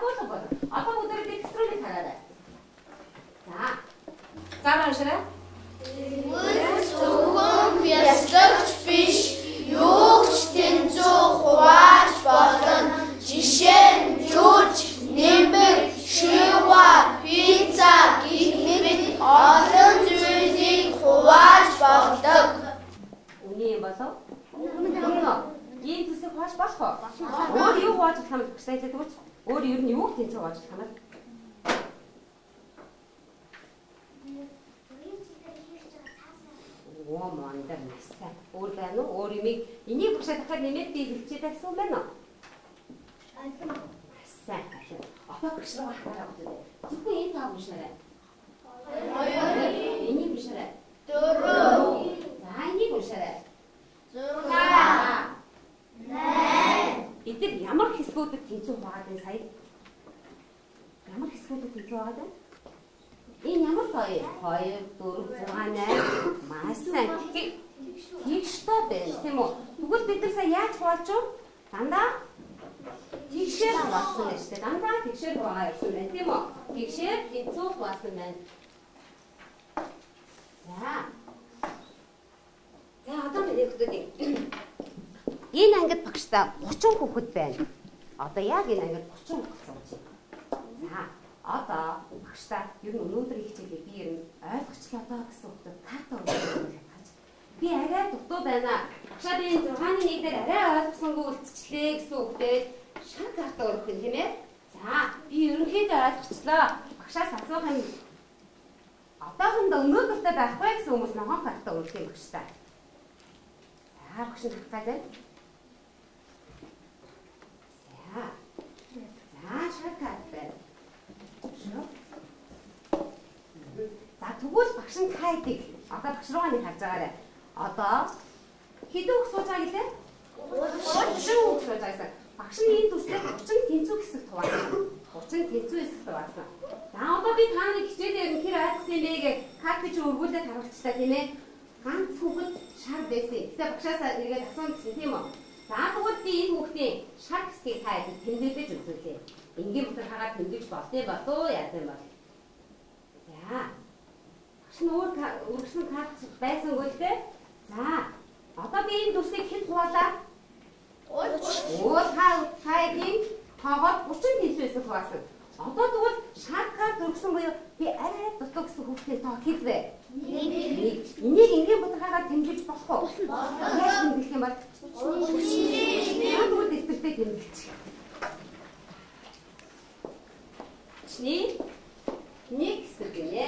болоо. Одоо өдөр дэвсрүүлэх хараарай. За уншаарай. Зөвхөн бясалгач биш, юу ч тэнцүү хувааж болно. Жишээ нь жүж, нэмэр, шива, пицца гэх мэт олон зүйлийг хувааж болдог. Үний юм болов? Үнэн. Ийм зүйлсийг хувааж болох уу? Өөр юу хувааж болох юм бэ? Тэгвэл өөр ер нь юу тэнцүү хувааж болох юм бэ? Оо мандар насаа. Өөр байна уу? Өөр юмыг энийг багшаа дахиад нэмээд би хэлчихээд гэсэн юм байна уу? Сайн. Одоо багш руу хараад үзье. Зөвхөн энэ тав уншаарай. 2. Энийг уншаарай. 4. За энийг уншаарай. 6. 8. Эдгээр ямар хэсгүүдэд тэнцүү хаагаад байна сая? Ямар хэсгүүдэд тэнцүү хаагаад байна? Энэ ямар гоё? 2, 4, 6, 8 маш сайн. Тэгштэй байна тийм үү? Тэгвэл бид нар сая яаж хуваалж вэ? Дандаа тэгшээр хуваалсан гэж тийм. Дандаа тэгшээр хуваалсан байна тийм үү? Тэгшээр тэнцүү хуваалсан байна. За одоо миний хүүхдүүд энэ ангид багштай 30 хүүхэд байна. Одоо яг энэ ангид 30 хүүхэд сууж байна. За одоо багштай ер нь өнөөдөр хичээлээ би ер нь ойлгочлоо доо гэсэн хүүхдүүд карта өгөх гэж. Би арай дутуу байна. Багшаа би 6-ны 1 дээр арай ойлгосонгүй үлдчихлээ гэсэн хүүхдүүд шар карта өгөх юм тийм ээ. За би ерөнхийдөө ойлгочлоо. Багшаас асуух юм. Одоохондоо өнөөдөртөө байхгүй гэсэн хүмүүс ногоон карта өгөх юм багштай. За багш нь хатгаад байна. За шар карта байна. За тэгвэл багш нь хайдыг одоо багш руугаа нэг харж байгаарай. Одоо хэдэн үг сууж байгаа гэлээ? 30 үг сууж байгаа. Багш нь энэ дүрслээ 30 тэнцүү хэсэг хуваасан. 30 тэнцүү хэсэг хуваасан. За одоо би та нарыг хичээлээр нь хэр ойлгосон юм бэ гэж картч өргүүлээд харуулчихлаа тийм ээ. Ганц хүүхэд шар байсан. Гэтэ багшаас нэгээд асуусан гэсэн тийм үү? За тэгвэл би энэ хүүхдийн шар хэсгийг та тэмдэглэж үзүүлээ. Энгийн бүтэр хагаад тэмдэглэж болтой болов яа гэм бол. За. Багш нь өргөсөн карт байсангүй л дээ. За. Одоо би энэ дүрсийг хэд хуваалаа? 30. Оо та энэ тоогоор 30 тэнцүү хэсэг хуваасан. Одоо тэгвэл шар карт өргөсөн буюу би арай дутуу гэсэн хүүхдийн тоо хэд вэ? 1. Энийг энгийн бүтэр хагаад тэмдэглэж болох уу? Яаж тэмдэглэх юм бол? Тэгвэл дэвтэртэй тэмдэглэж. Чиний нэг хэсэг гинэ.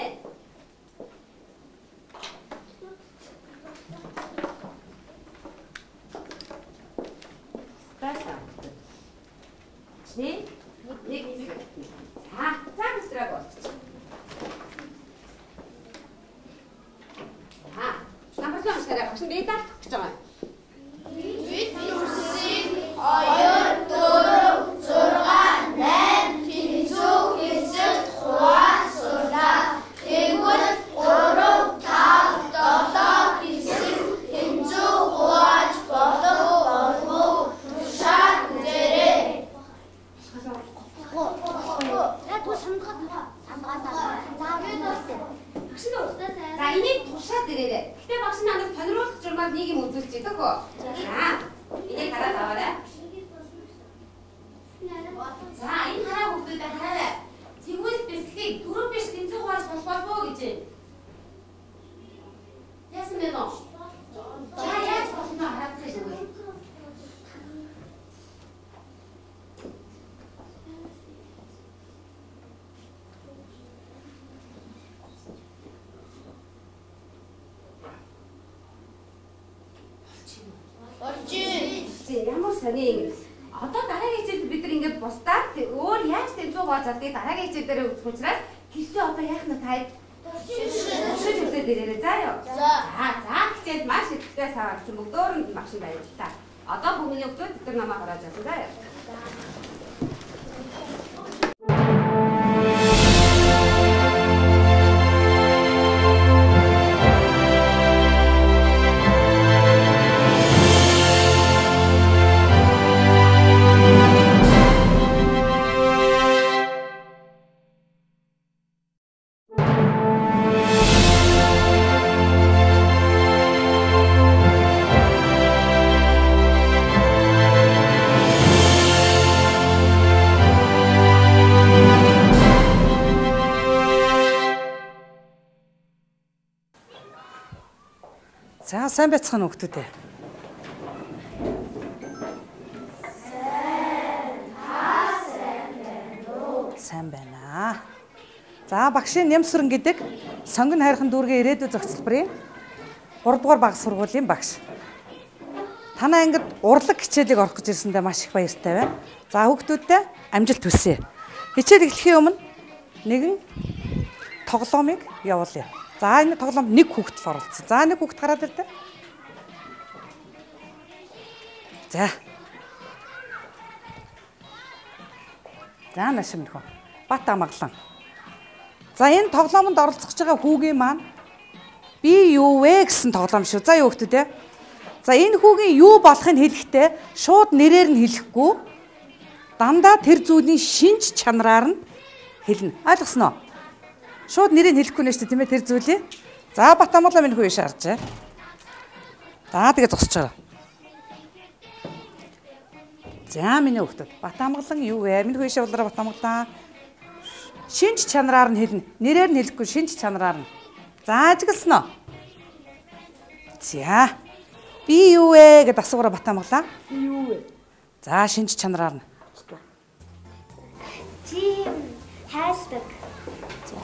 Стаса. Чиний нэг хэсэг. За хэсрэг болчих. Намбарлаа уншаарай. Багш нь би даах гэж байгаа. Бид дүрсийг 2, 4, 6, 8 тэнцүү хэсэг хуваалцуулаа. Тэгвэл 3, 5, 7 хэсэг тэнцүү хувааж болов. Шар зэрэг. За энийг тушаад ирээрэй. Гэтэ багш надад сонирхолтой журмаар нэг юм үзүүлчих төгөө. За энийг хараад аваарай. За энэ хараа хүүхдүүдэд хараарай. Тэгвэл бэлтгэхийг 4 биш тэнцүү хувааж болох уу гэж байна. Яасан бэ нөө? За яаж болох нь хараад байна. Ямар сони одоо дараагийн хичээлд бид нар ингээд бусдаар өөр яаж тэнцүү хувааж авдгийг дараагийн хичээл дээр үзэх учраас гэртээ одоо яах нь таад шиж үзээд ирээрэй заа ёо. За хичээлд маш идэвхтэй саварсан бүгдөө нь машин байж та. Одоо бүгний өгдөө бид нар намаа гараад явсан заа ёо. За сайн байцгаана хүүхдүүд ээ. Сайн байна. За багшийн Нямсран гэдэг сонгон хайрхан дүүргийн ирээдүйн зохицлбарын 3 дугаар бага сургуулийн багш. Танаа ангид урлаг хичээлийг орох гэж ирсэндээ маш их баяртай байна. За хүүхдүүдтэй амжилт хүсье. Хичээл эхлэхийн өмнө нэгэн тоглоомыг явуулъя. За энэ тоглоомд нэг хүүхэд л оролцсон. За нэг хүүхэд гараад ирдэ. За. За нашим нөхөө. Бат амгалан. За энэ тоглоомонд оролцож байгаа хүүгийн маань би юу вэ гэсэн тоглоом шүү. За юу хүүхдүүд ээ. За энэ хүүгийн юу болохыг хэлэхдээ шууд нэрээр нь хэлэхгүй дандаа тэр зүйлийн шинж чанараар нь хэлнэ. Ойлгосноо? Шууд нэрийг хэлэхгүй нэ шүү дээ тийм ээ тэр зүйлийг. За бат амгалан минь хүү шаарч. За тэгээ зогсож байгаа. За миний хүүхдүүд бат амгалан юу вэ? Минь хүү шавлаараа бат амгалан. Шинж чанараар нь хэлнэ. Нэрээр нь хэлэхгүй шинж чанараар нь. За ажигласноо. За би юу вэ гэдээ асуугаа бат амгалан. Юу вэ? За шинж чанараар нь. Чи хайрладаг. За.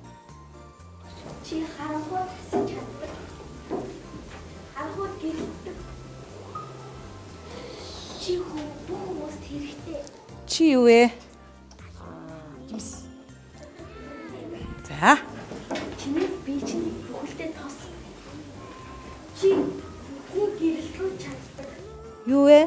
Чи харангуй гэсэн чаддаг. Харангуй гэлдэг. Чи бүх хүмүүст хэрэгтэй. Чи юу вэ? За. Чиний бие чинь бүхэлдээ тос. Чи бүхний гэрэл рүү чаддаг. Юу вэ?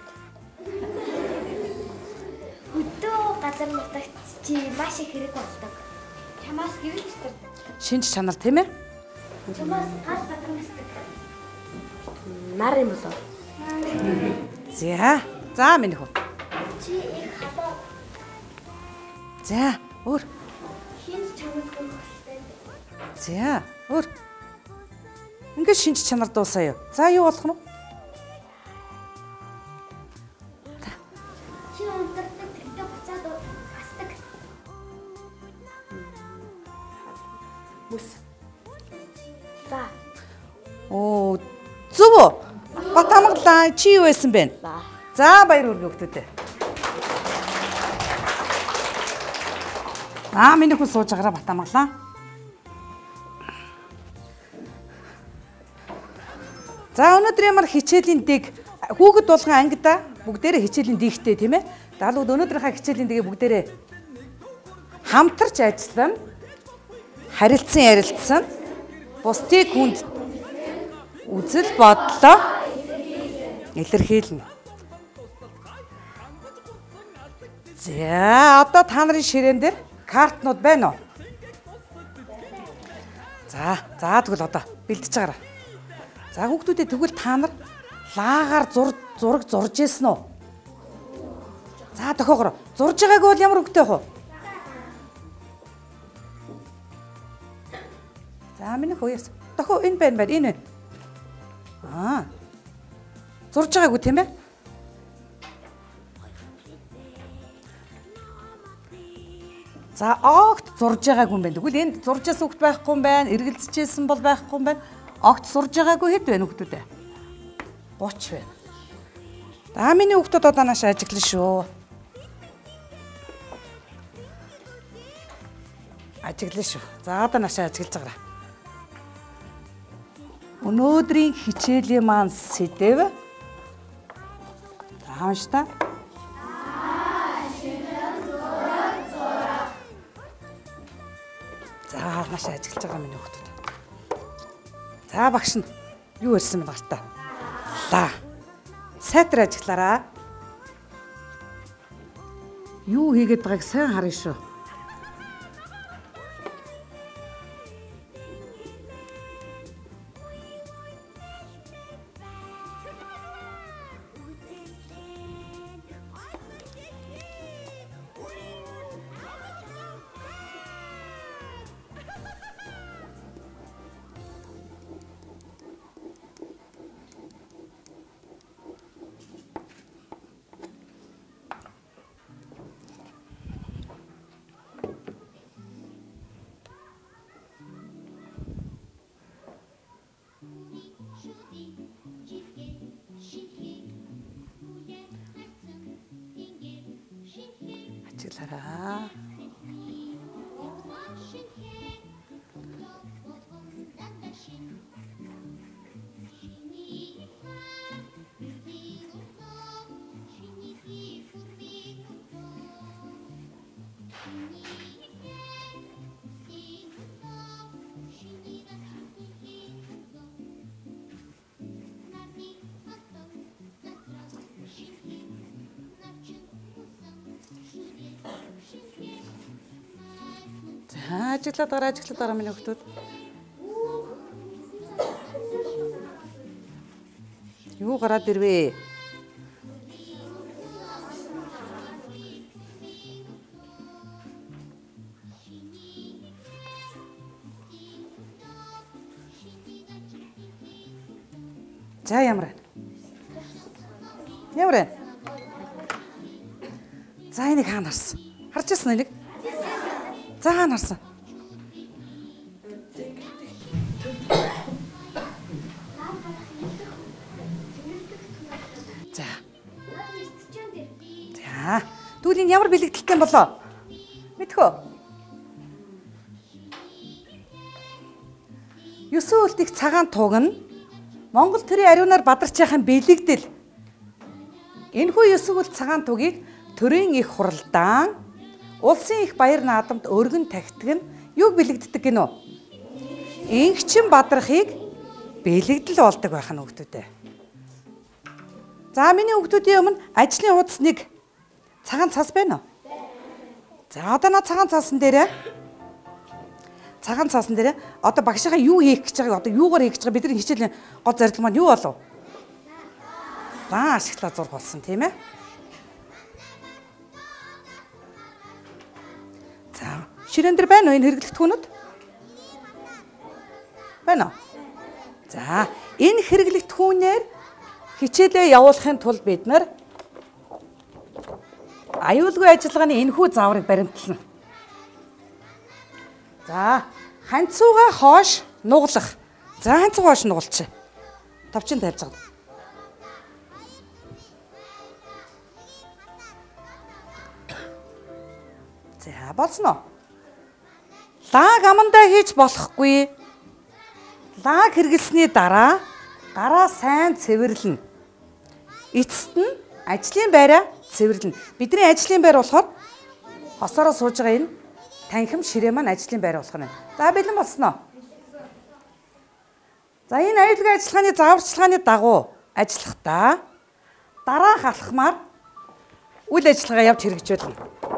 Өдөө газар нутагт чи маш их хэрэг болдог. Чамаас гэрэл цэцэрдэг. Шинж чанар тийм ээ? Чамаас гал батгамсдаг. Нар юм болоо. За. За минь хүү. Чи их халаа. За өөр. Хинч чамд хөлтэй. За өөр. Ингээд шинж чанар дуусаа юу? За юу болох нь? Чи унтардаг тэгтээ буцаад асдаг. Бүс. За. Оо зөв үү? Бат амгалан чи юу байсан бэ? За баяр хүргэе хүүхдүүдээ. Миний хүн сууж байгаараа бат амгалан. За өнөөдөр ямар хичээлийн дэг хүүхэд болгон ангидаа бүгдээрээ хичээлийн дэгтэй тийм ээ. Даалгавар өнөөдрийнхаа хичээлийн дэгээ бүгдээрээ хамтарч ажиллана. Харилцан ярилцсан. Бусдыг хүнд үзэл бодлоо илэрхийлнэ. За одоо та нарын ширээн дээр картнууд байна уу? За тэгвэл одоо бэлдэж байгаарай. За хүүхдүүдээ тэгвэл та нар лагаар зураг зурж ийсэн үү? За тохиогоор зурж байгаагүй бол ямар хөвгтэй вэ? За миний хөөс. Тохио энэ байна энэ. Зурж байгаагүй тийм ээ? За огт зурж байгаагүй юм байна. Тэгвэл энд зуржээс хүүхд байхгүй юм байна. Эргэлзэжсэн бол байхгүй юм байна. Огт сурж байгаагүй хэд байна хүүхдүүдээ? 30 байна. За миний хүүхдүүд одоо нааш ажиглана шүү. Ажиглана шүү. За одоо нааш ажиглаж байгаарай. Өнөөдрийн хичээлийн маань сэдэв. За унш та. За нааш ажиглаж байгаа миний хүүхдүүд. За багш нь юу ирсэн бэ гартаа? Лаа. Сайтар ажиглаараа. Юу хийгээд байгааг сайн харъя шүү. Харцаараа. Ажиглаад дараа минь хөлтүүд. Юу гараад ирвэ? За ямар байна? Ямар байна? За энийг хаана харсан? Харж ирсэн энийг? За хаана харсан? Түүний ямар бэлэгдэлтэй болоо? Мэдхөө. 9 үлдэх цагаан туг нь Монгол төрийн ариунаар бадарчаахан бэлэгдэл. Энэхүү 9 үлдэх цагаан тугийг төрийн их хуралдаан улсын их баяр наадамд өргөн тахитаг нь юг бэлэгддэг гинөө? Ингчин бадрахыг бэлэгдэл болдог байх нь хүүхдүүдээ. За миний хүүхдүүдийн өмнө ажлын хуудас нэг цагаан цас байна уу? За одоо наа цагаан цаасан дээр одоо багшийнхаа юу хийх гэж байгааг одоо юугаар хийх гэж байгаа бидний хичээлийн гол зорилго маань юу болов? Лан ашиглаа зураг болсон тийм ээ. За ширээн дээр байна уу энэ хэрэглэгдэхүүнүүд? Байна уу? За энэ хэрэглэгдэхүүнээр хичээлээ явуулахын тулд бид нар аюулгүй ажиллагааны энэхүү зааврыг баримтлана. За, ханцуугаа хоош нуглах. За, ханцуугаа хоош нугалчих. Товчин тавьж байгаа. За, болсон уу? Лаг амандаа хийж болохгүй. Лаг хэрэглэсний дараа гараа сайн цэвэрлэнэ. Эцэст нь ажлын байраа цэвэрлэнэ. Бидний ажлын байр болохоор хосороо сууж байгаа энэ танхим ширээ маань ажлын байр болох нь. За бэлэн болсноо. За энэ аюулгүй ажиллагааны зааварчилгааны дагуу ажиллахдаа дараах алхмаар үйл ажиллагаа явж хэрэгжүүлнэ.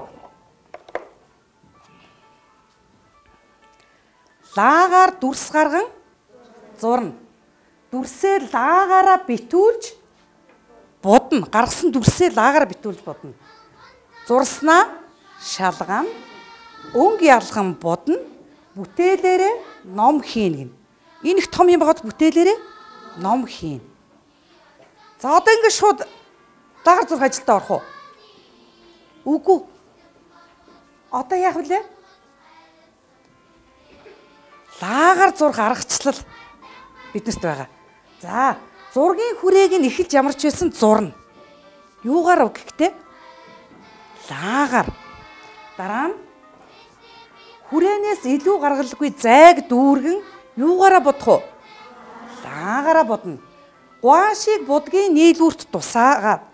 Лагаар дүрс гарган зурна. Дүрсээ лагаараа битүүлж будна. Гаргасан дүрсээ лагаараа битүүлж будна. Зурснаа шалган, өнгө ялган будна. Бүтээлээрээ ном хийн гин. Энэ их том юм байгаад бүтээлээрээ ном хийн. За одоо ингэ шууд лагаар зурх ажилдаа орох уу? Үгүй. Одоо яах вүлээ? Лагаар зурх аргачлал биднэрт байгаа. За, зургийн хүрээг нь эхэлж ямарч байсан зурна. Юугаар гэхтээ? Лагаар. Дараа нь хүрээнээс илүү гаргалгүй зайг дүүргэн юугаараа бодох уу? Лагаараа бодно. Гуашиг будгийн нийлүүрт тусаагаад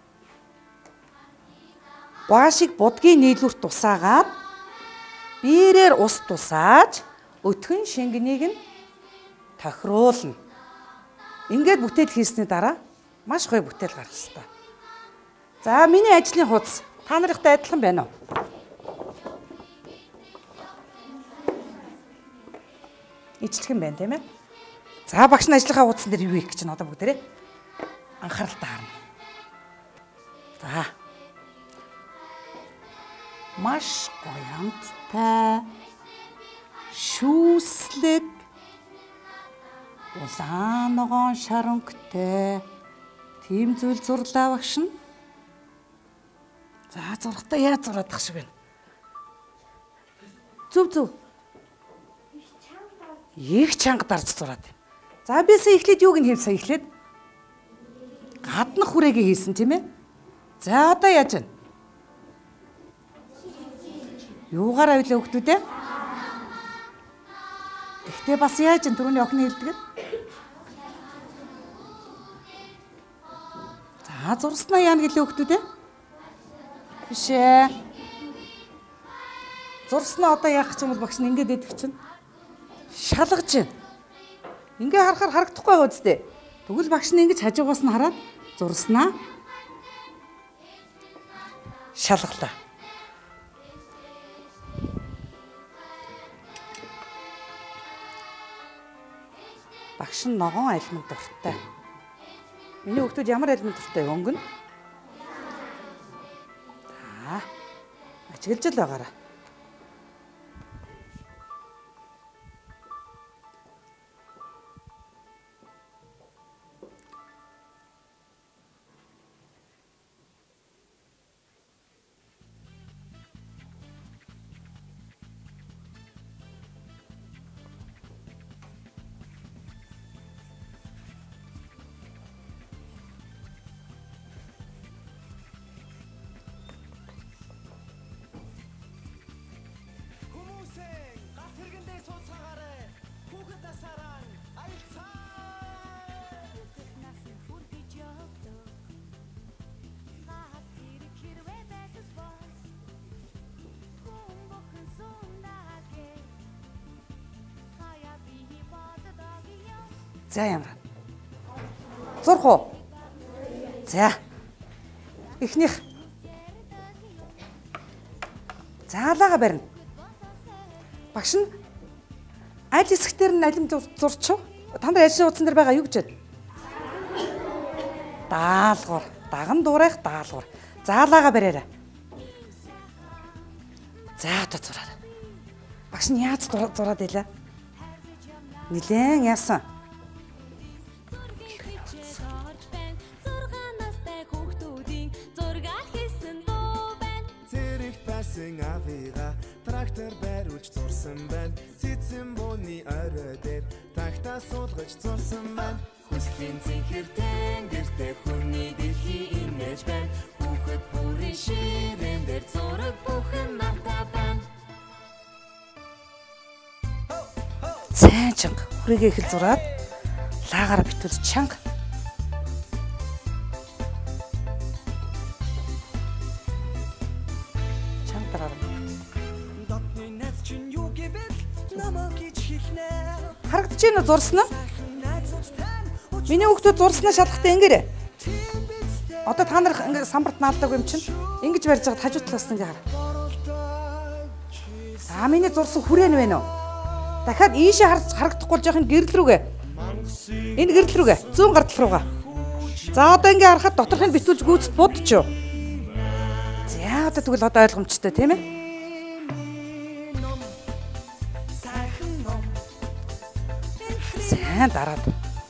биерээр ус тусааж өтгөн шингэнийг нь тохируулна. Ингээд бүтээл хийсний дараа маш гоё бүтээл гарах хэрэгтэй. За миний ажлын хуудас та нартай адилхан байна уу? Ижилхэн байна тийм ээ. За багш нь ажлынхаа хуудсан дээр юу хийх гэж байна одоо бүгдээрээ анхааралтай харна. За. Маш гоёмттай шүүслэг улаан ногоон шаранхтай тийм зүйл зурлаа багш нь. За зургатаа яаж зураад шиг байна. Зүв. Их чанга дарж зураад. За бисээ эхлээд юуг нь хийв сая эхлээд гаднах хүрээгээ хийсэн тийм ээ. За одоо яаж вэ? Юугаар авилаа хүүхдүүд ээ? Гэхдээ бас яаж ин түрүүний охин хэлдэг? За зурснаа яана гэлээ хүүхдүүд ээ? Биш ээ. Зурснаа одоо яах гэж юм бол багш нь ингээд идэх чинь шалгаж байна. Ингээ харахаар харагдахгүй байгаа үстэй. Тэгвэл багш нь ингэж хажуугаас нь хараад зурснаа шалгалаа. Багш нь ногоон альмын дуртай. Миний хүүхдүүд ямар альмын дуртай өнгөн? За. Ажиглаж л байгаарай. За ямар. Зурх уу? За. Эхнийх. Заалаага барина. Багш нь аль хэсгээр нь алим зурчих. Та нар ажлын утсан дээр байгаа юу гэж байна? Даалгавар. Даган дуурайх даалгавар. Заалаага бариарай. За одоо зураарай. Багш нь яаж зураад илаа? Нилээн яасан. Трактор бариулж зурсан байна. Цэцэн бууны орой дээр тагтаа суулгаж зурсан байна. Хүслийн цэнхэртэн гэртээ хүний дэлхий имэж байна. Хүүхэд бүрийн ширээн дээр зураг бүхэн навтаа байна. Сайн чанга хүрээгээ их л зураад лагаараа битүүл чанга. Харагдаж байна уу зурсан нь? Миний хүүхдүүд зурснаа шалгахтаа ингээрэй. Одоо та нар ингээ самбарт наалдаг юм чинь ингэж барьж байгаад хажуу талаас нь ингээ хар. За миний зурсан хүрээн байна уу? Дахиад ийшээ харагдахгүй жоох энэ гэрэл рүүгээ. Энэ гэрэл рүүгээ. Зүүн гартал руугаа. За одоо ингээ харахад доторхыг битүүлж гүйцэд будчих. За одоо тэгвэл одоо ойлгомжтой тийм ээ? Сайн дараад.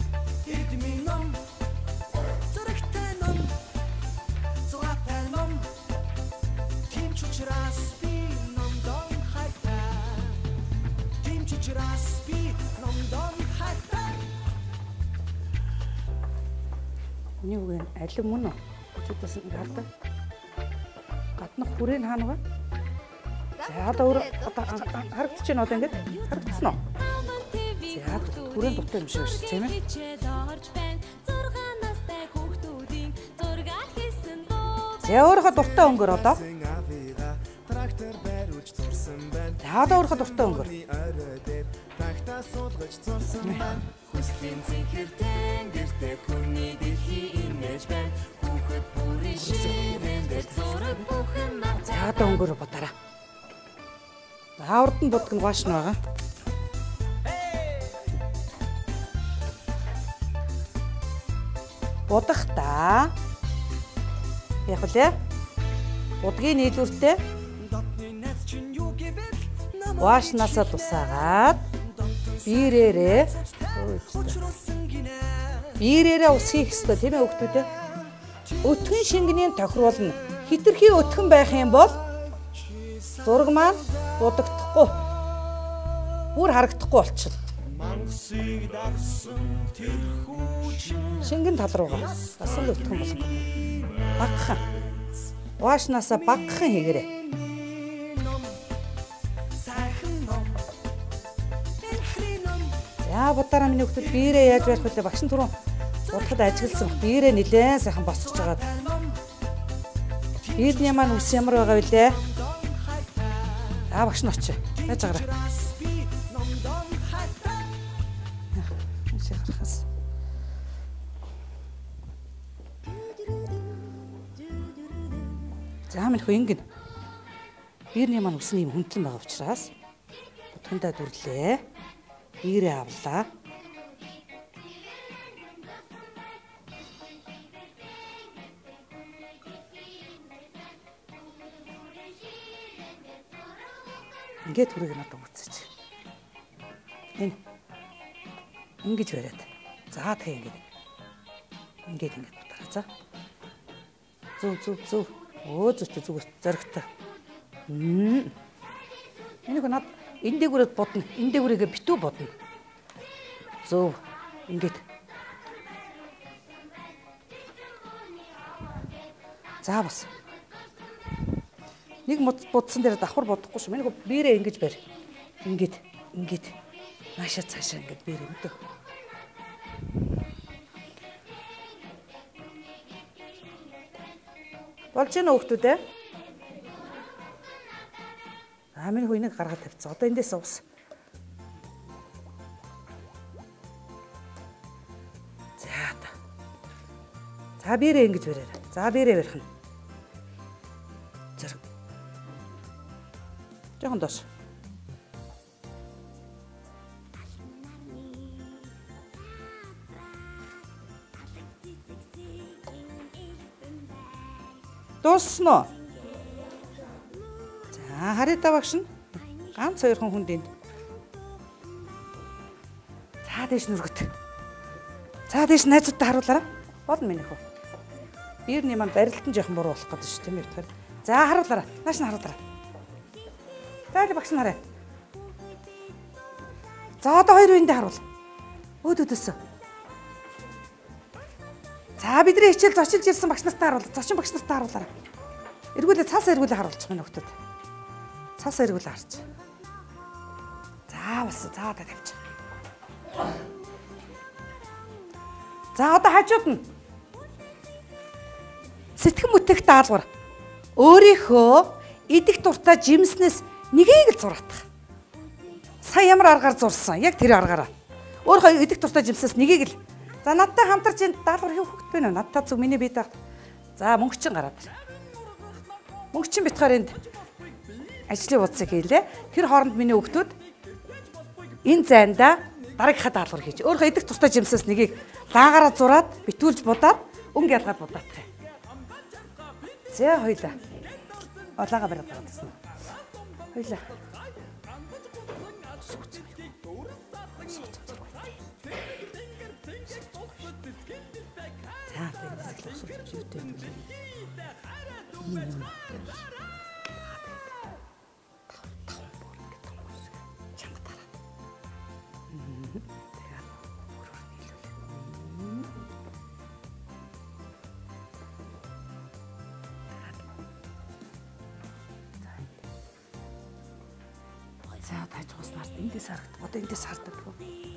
Миний үгүй алим мөн үү? Чудаас ингэ хардаг. Гаднах хүрээ хаана вэ? За одоо харагдаж байна одоо ингэ харагдсан уу? За хүрээ дутаа юм шиг шүү тийм ээ? За өөрийнхөө дуртай өнгөөр одоо. За одоо өөрийнхөө дуртай өнгөөр. Тагтаа суулгаж зурсан байна. Хүслийн цэнхэртэн гэртээ хүний дэлхий имэж байна. Хүүхэд бүрийн ширээн дээр зураг бүхэн навтаа. За одоо өнгөөр бодоорой. За урд нь будг нь гоошн байгаа. Будахта яг үлээ. Будгийн нийлүүртэй Уашнасаа тусаагаад биерээрээ ус хийх ёстой тийм ээ хүүхдүүд ээ. Өтгөн шингэний тохируулна. Хитрхи өтгөн байх юм бол зураг маань будагдахгүй. Бүр харагдахгүй болчихно. Шингэн тал руугаа бас л өтгөн болох. Багхан. Уашнасаа багхан хийгээрэй. За будаараа миний хүүхдүүд биерээ яаж байх вэ? Багш нь түрүүн удахад ажигласан баг. Биерээ нэлээд сайхан босгож байгаа. Биерний маань үс ямар байгаа вүлээ? Багш нь очив. Яаж агараа? За минь хөө ингэн. Биерний маань үс нь юм хүндлэн байгаа учраас будгандаа дүрлээ. Биерээ авлаа. Ингээд түрэг надад өгцөөч. Энэ. Ингэж бариад. За тэгээ ингээд будаараа за. Зүг. Өө зүгт зүгээр зоригтой. Энийг над энэ дээгүүрээ бодно. Энэ дээгүүрээ битүү бодно. Зөв. Ингээд. За бас. Нэг будсан дээр давхар бодохгүй шүү. Энийг биерээ ингэж барь. Ингээд. Наашаа цаашаа ингээд биерээ өдөө. Болж гэнэ хүүхдүүд ээ? Минь хөө энийг гаргаад тавьцсан. Одоо эндээс ус. За биерээ ингэж бариарай. За биерээ барих нь. Зэрэг. Жохон доош. Дуусна уу? За харъя багш нь. Ганц хоёрхан хүнд энд. За дээш нүргэт. За дээш найзуудтай харуулаарай. Болно минь хөө. Биерний маань барилтан жоохон буруу болох гэдэг шүү тийм ээ. За харуулаарай. Нааш нь харуулаарай. За багш нь харъя. За одоо хоёр үндэ харуул. Өөдөөс. За бидний хичээл зочилж ирсэн багш нартай харуул. Зочин багш нартай харуулаарай. Эргүүлээ цаасаа эргүүлээ харуулчих минь хөлтөд. Цаасаа эргүүлээ харч. За бас за одоо тавьчих. За одоо хажууд нь. Сэтгэн бүтээх даалгавар. Өөрийнхөө идэх дуртай жимснээс нэгийг л зураатах. Сая ямар аргаар зурсан? Яг тэр аргаараа. Өөрийнхөө идэх дуртай жимснээс нэгийг л. За надтай хамтарч энэ даалгавар хийх хөвгт байна уу? Надтай зүг миний бие даах. За мөнгө чин гараад. Мөнгө чин битгаар энд ажлын удсыг хийлээ. Тэр хооронд миний хүүхдүүд энэ зайнда дараагийнхаа даалгавар хийж. Өөрийнхөө идэх дуртай жимснээс нэгийг лагаараа зураад, битүүлж будаад, өнгө ялгаад будаатах. За хоёлаа. Олоогоо бариад гаргасан. Хоёлаа. За энэ хэсэг усууч юутэй юм бэ? За таж уснаар эндээс харагдах. Одоо эндээс харагдах.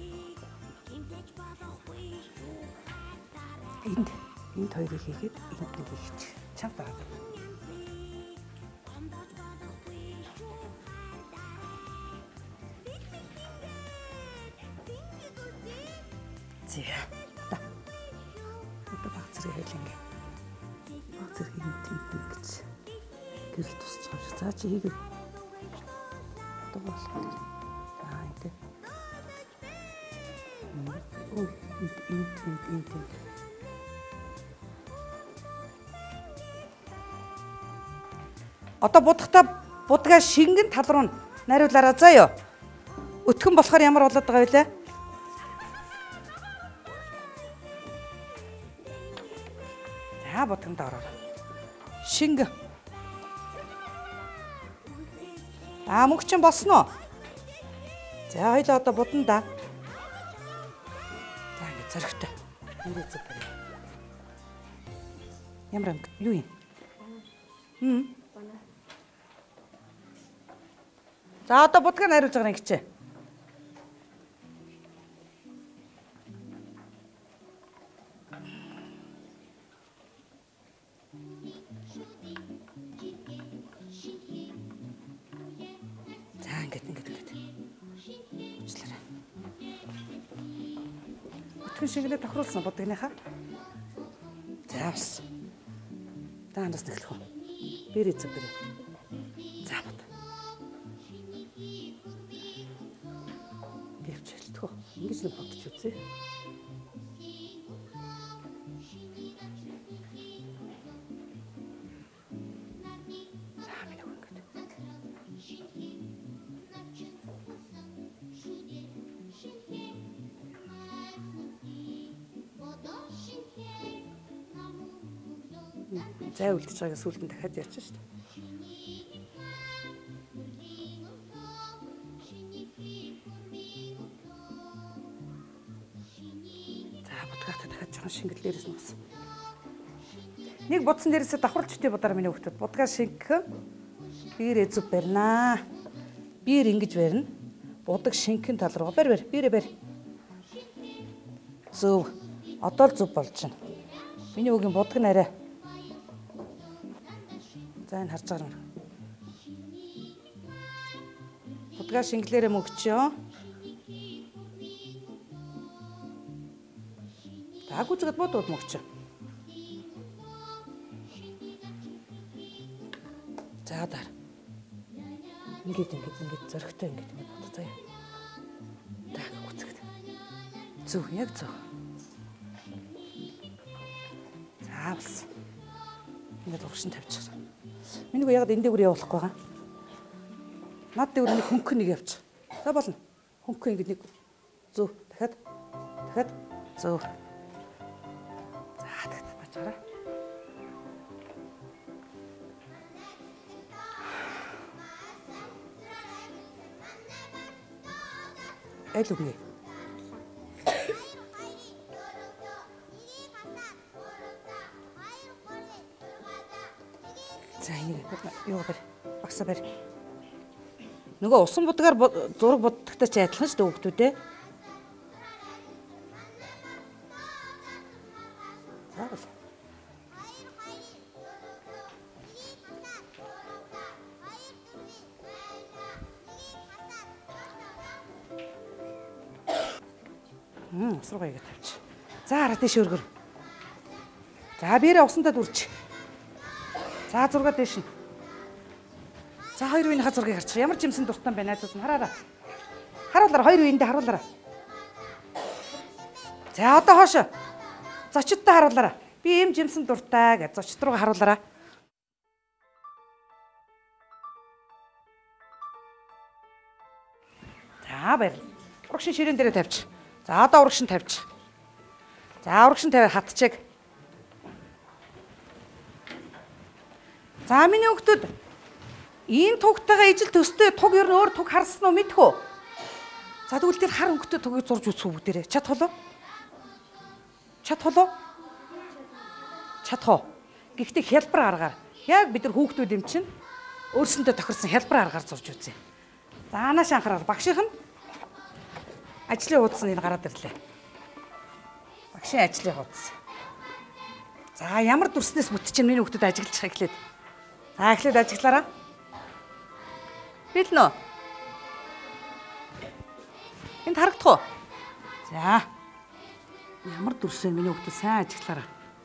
Энд хоёрыг хийгээд энд нэг хийчих. Чамд дараад. Зя. Одоо баг зэрэг хэлэнгээ. Баг зэрэг энд гэж гэрэл тусч авч. За чи хийгээ. Одоо болох. За энэ. Энд. Одоо будгаа шингэн тал руу найруулаарай заа ёо. Өтгөн болохоор ямар болоод байгаа вэ? За будганд ороо. Шингэн. Мөнгө чинь босноо. За хоёлоо одоо буданда. За ингэ зөрөгтэй. Эндээ зүг барь. Ямар юм юу юм? За одоо будгаа найруулж байгаа юм гिचээ. ингээд. Уучлаарай. Өтгөн шингэлээ тохируулсан бодгийнхаа. За бас. Даанаас тэглэх үү. Бэрээ зөв бэрээ. За бод. Гэвч хэлтгөө. Ингэж нэг бодож үзье. Зай үлдэж байгааг сүлдэн дахиад ярьж шүү дээ. За будгаатай дахиад жоохон шингэл дээрээс нь бас. Нэг будсан дээрээсээ давхарлж битээ будаараа миний хөлтөд будгаа шингэх. Биер эзүв барина. Биер ингэж барина. Будаг шинхэн тал руу бэр. Биерээ. Зөв. Одоо л зөв болж байна. Миний үгийн будаг нь арай. За энэ харж байгаа юм. Будгаа шингэлээрээ мөгчөө. За гүзгэд бодод мөгчөө. За дараа. Ингээд зөрөгтэй ингээд бод заяа. За гүзгэд. Зөв яг зөв. За бас. Ингээд урагшин тавьчихсан. Миний гоо яг энэ дээгүүр явуулахгүй байгаа. Над дээгүүр нэг хөнгөн нэг явчих. За болно. Хөнгөн ингэ нэг зөв. Дахиад зөв. За дахиад бачаарай. Аль үгүй. За энийг юу бэр багсаа бэр. Нөгөө усан будгаар зураг буддагтай ч адилхан шүү дээ хүүхдүүдээ. За. Сургая гэж тавьчих. За хараа тийш өргөр. За биерээ усандаа дүрч. За 6 дээш нь. За 2 үеийн зургийг харчих. Ямар жимсэн дуртай байна найзууд нь хараараа. Харуулаарай 2 үеиндээ харуулаарай. За одоо хоошо. Зочдтой харуулаарай. Би ийм жимсэн дуртай гэж зочд руугаа харуулаарай. За баярлалаа. Урагшин ширээн дээрээ тавьчих. За одоо урагшин тавьчих. За урагшин тавиад хатчих. За миний хүүхдүүд ийм тугтайгаа ижил төстэй туг ер нь өөр туг харсан уу мэдхүү? За тэгвэл тэр хар өнгөтэй тугийг зурж үзэх бүгдээрээ. Чадах уу? Чадах уу? Гэхдээ хялбар аргаар. Яг бид нар хүүхдүүд юм чинь өөрсөндөө тохирсон хялбар аргаар зурж үзье. За анааш анхаарал. Багшийнх нь ажлын хуудас нь гараад ирлээ. Багшийн ажлын хуудас. За ямар дүрснээс бүт чинь миний хүүхдүүд ажиглаж эхлээд. За эхлээд ажиглаараа. Бил нөө. Энд харагдах уу? За. Ямар дүрсээ миний хүүхдүүд сайн ажиглаараа.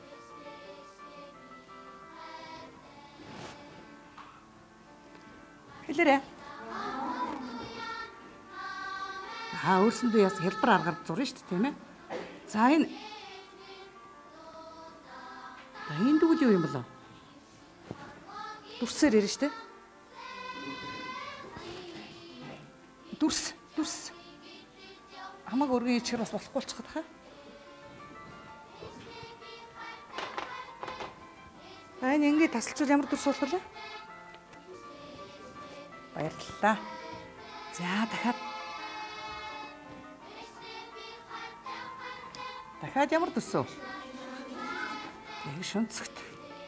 Хэлээрэй. Өөрсөндөө яс хэлбэр аргаар зурна шүү дээ, тийм ээ. За энэ дүүл юу юм болов? Дүрсээр ирнэ шүү дээ. Дүрс. Хамаг өргөн ичгэр бас болохгүй болчиход хаа. Энэ ингэ тасалчвал ямар дүрс болох вэ? Баярлалаа. За дахиад ямар дүрс вэ? Тэг шүнцэгт.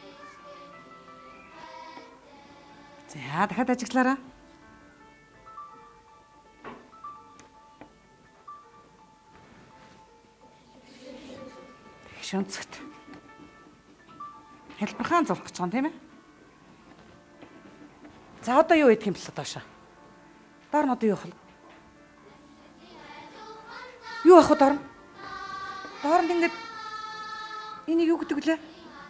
За дахиад ажиглаараа. Тэг шүнцэгт. Хэлбэрхэн зурх гэж байгаа юм тийм ээ? За одоо юу хийх юм бэл доошоо? Доор нь одоо юу хэл? Юу ах вэ доор нь? Дооронд ингэж энийг юу гэдэг вүлээ?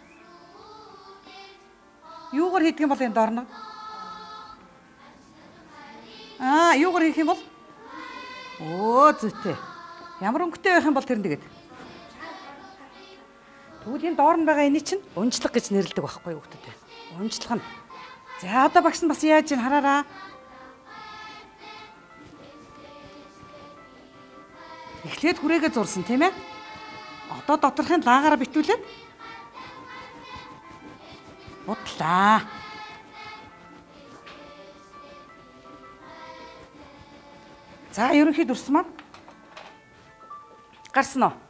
Юугаар хийдэг юм бол энэ доор нь? Юугаар хийх юм бол? Зүйтэй. Ямар өнгөтэй байх юм бол тэр нэгэд. Тэгвэл энэ доор нь байгаа эний чинь унжлага гэж нэрлэдэг байхгүй юу хүүхдүүд? Унжлага нь. За одоо багш нь бас яаж ийн хараараа. Эхлээд хүрээгээ зурсан тийм ээ. Одоо доторхын лагаараа битүүлээд бодлаа. За ерөнхий дүрс маань гарсан уу?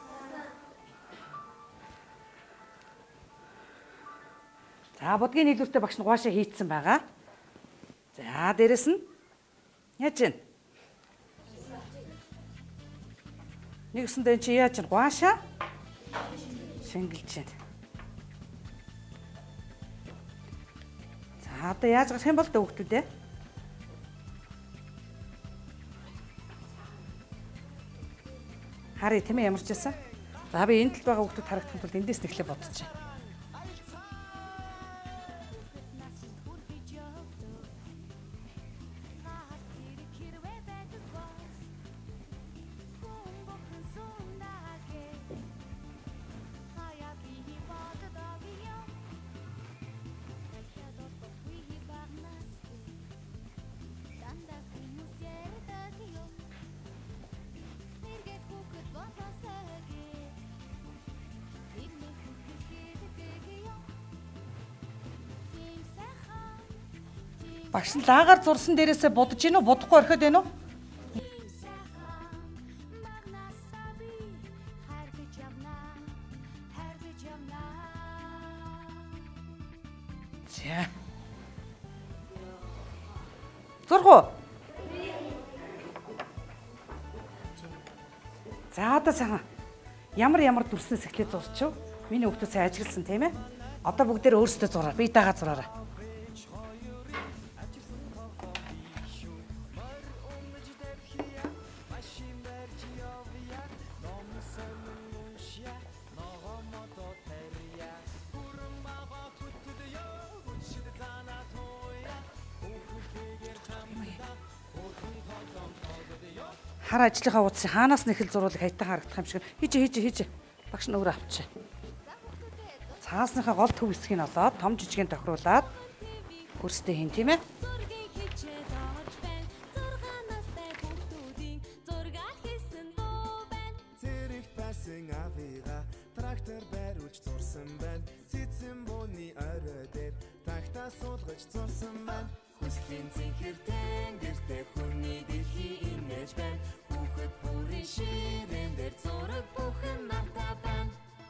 За будгийн нийлүүртэй багш нь гуашаа хийцсэн байгаа. За дээрэс нь яаж вэ? Нэгсэндээ чи яаж вэ? Гуашаа шингэлж байна. За одоо яаж гарах юм бол дөө хүүхдүүд ээ? Харъя тийм ээ ямар ч байсан. За би энэ талд байгаа хүүхдүүд харагдахын тулд эндээс нэхлээ бодчих. Багш нь лагаар зурсан дээрээсээ будаж гин үү? Будахгүй орхиод байна уу? За. Зурх уу? За одоо сайхан. Ямар дүрснээс эхлээд зурчих. Миний хүүхдүүд сайн ажигласан тийм ээ. Одоо бүгдээр өөрсдөө зураа. Би дагаа зураараа. Хар ажлынхаа утсыг хаанаас нь их л зурвал хайтан харагдах юм шиг. Хийж. Багш нь өөрөө авчаа. Цаасныхаа гол төв хэсгийг нь олоод том жижигийн тохируулаад өөрсдөө хийн тийм ээ. Зэрэгт байсан авига трактор бариулж зурсан байна. Цэцэн бууны орой дээр тагтаа суулгаж зурсан байна. Хүслийн цэнхэр тэнгэртэй хүний дэлхий имэж байна. Хүүхэд бүрийн ширээн дээр зураг бүхэн автаа байна.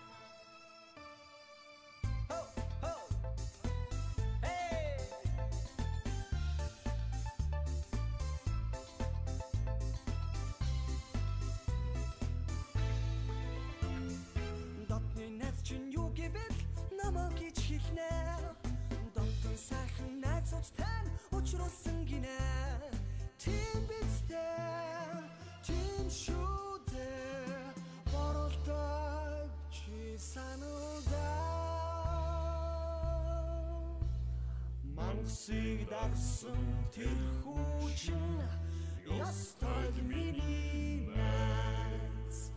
Дотны найз чинь юу гэвэл намайг гэж хэлнэ. Дотны сайхан найзуудтай учруулсан гинэ. Тийм бистэй, тийм шүдэ, боролдог чи санагдаа. Мангасыг дагсан тэр хүүчин ястай миний найз.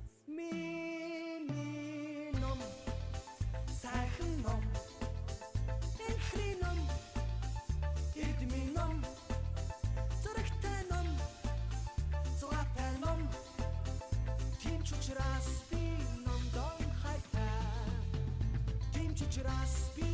Миний ном, сайхан ном, энхри ном, эдми ном, зурагтай ном, зурагтай ном, тийм ч учраас би номдон хайтай, тийм ч учраас би